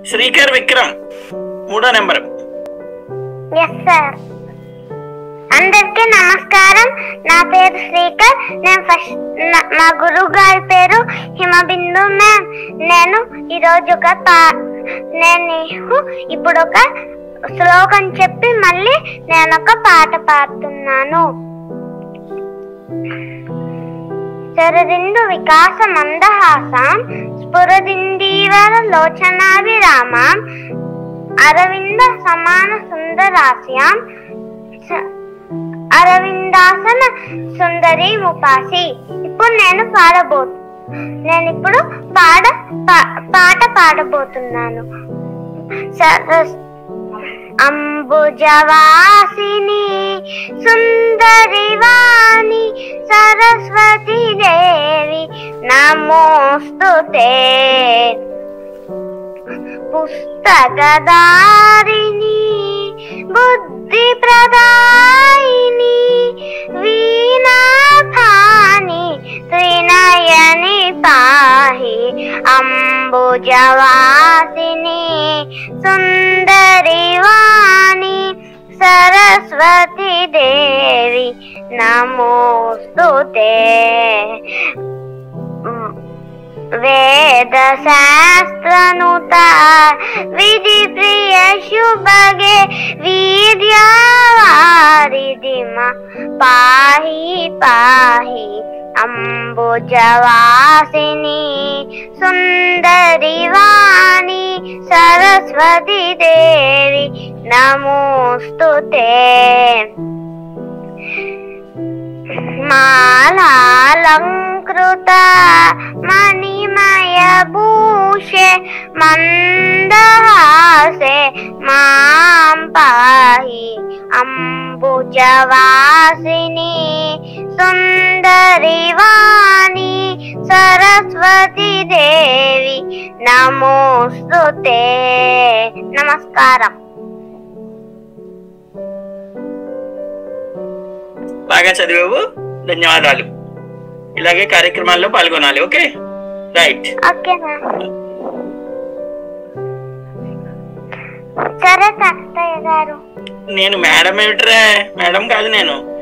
శ్రీకర్ విక్రమ్ 3వ number. Yes sir. అందరికీ నమస్కారం. నా పేరు శ్రీకర్. మా గురువు గారి పేరు హిమబిందు మ్యామ్. నేను ఇప్పుడు ఒక శ్లోకం చెప్పి మళ్ళీ నేను ఒక పాట పాడుతున్నాను. శరదిందు వికాస మందహాసం స్ఫురదిందీవర లోచనాభిరామం అరవింద సమాన సుందరాస్యాం అరవిందాసన సుందరి ముపాసి. ఇప్పుడు నేను పాట పాడబోతున్నాను. అంబుజవాసిని సుందరి వాణి సరస్వతి దేవి నమోస్తుతే. పుస్తకదారిణి బుద్ధి ప్రదాయిని వీణాపాని త్రినయని పాహి. అంబుజవాసిని సుందరి వాణి సరస్వతి దేవి నమోస్తుతే. వేద శాస్త్రనుత విధి ప్రియ శుభగే వీర్యావారిధిమ పాహి పాహి. అంబుజవాసిని సుందరి వాణి సరస్వతి దేవి నమోస్తుతే. మాలాలంకృత మణిమయ భూషే మందహాసే మాం పాహి. అంబుజవాసిని సుందరి వాణి సరస్వతి దేవి నమోస్తుతే. నమస్కారం. బాగా చదివావు, ధన్యవాదాలు. ఇలాగే కార్యక్రమాల్లో పాల్గొనాలి. Okay, right. సరే తాతయ్య గారు. నేను మేడం ఏమిట్రా? మేడం కాదు నేను.